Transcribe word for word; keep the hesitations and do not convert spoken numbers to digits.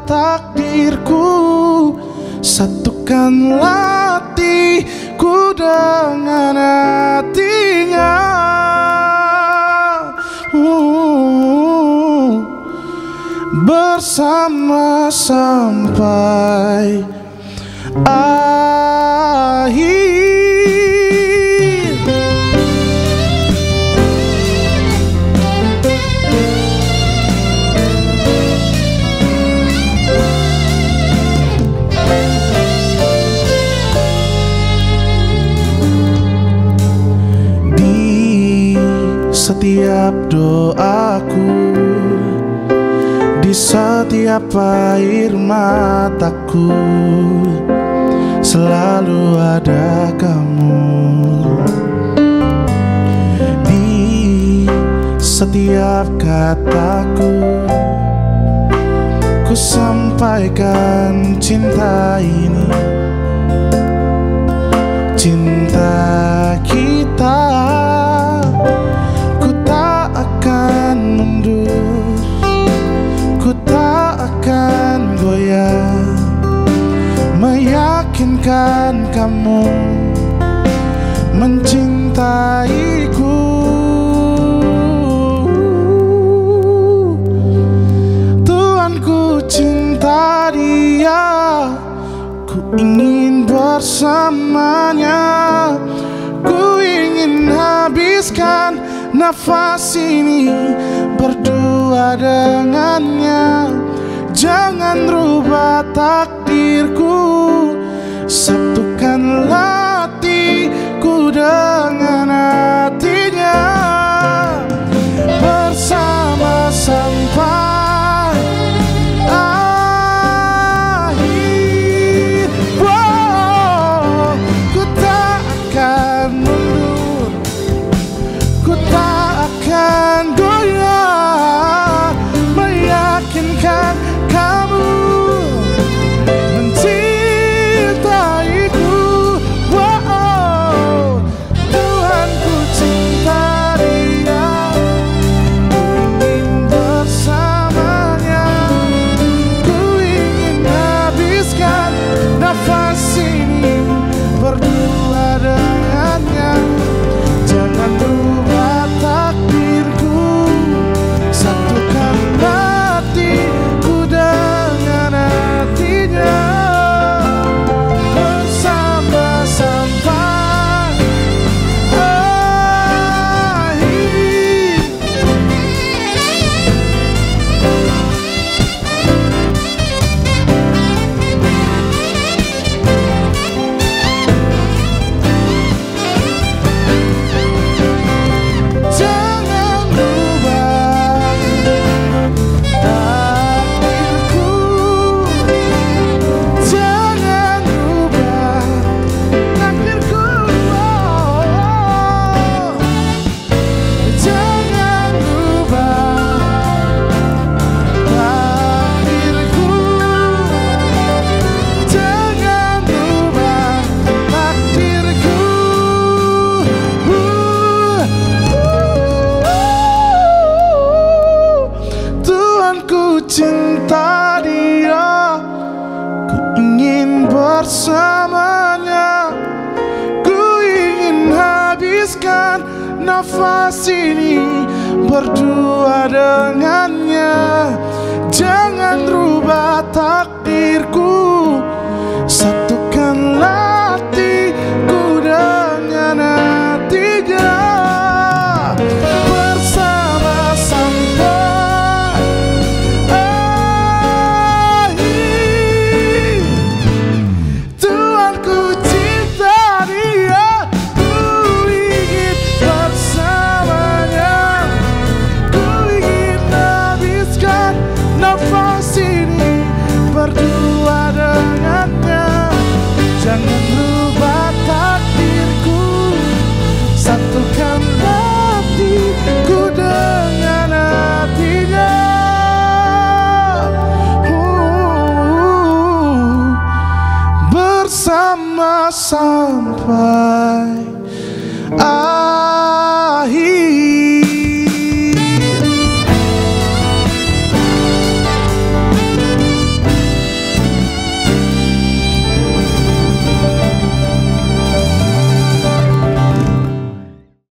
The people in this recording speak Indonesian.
takdirku, satukanlah hatiku dengan hatinya. uh, Bersama sampai akhir. Setiap doaku, di setiap air mataku, selalu ada kamu. Di setiap kataku, ku sampaikan cinta ini, cinta kita. Meyakinkan kamu mencintaiku. Tuhan, ku cinta dia, ku ingin bersamanya, ku ingin habiskan nafas ini berdua dengannya. Jangan rubah takdirku, satukanlah hatiku dengan hatinya. Bersama sampai akhir. Wow, ku tak akan mundur, ku tak akan goyah, meyakinkan kamu mencintaiku. Wow, Tuhan, ku cinta dia, ku ingin bersamanya, ku ingin habiskan nafas ini berdua dengannya. Jangan rubah takdirku, satukan hatiku dengan hatinya. Bersama sampai akhir. Jangan rubah takdirku, jangan rubah takdirku. Oh, jangan rubah takdirku, jangan rubah takdirku. Tuhan, ku cinta dia, ku ingin bersamanya, ku ingin habiskan nafas ini berdua dengannya. Jangan rubah takdirku, satukanlah hatiku dengan hatinya. Bersama sampai akhir. Tuhan, ku cinta dia, ku ingin bersamanya, ku ingin habiskan nafas ini berdua dengannya. Jangan rubah takdirku, satukan hatiku dengan hatinya. Uh, bersama sampai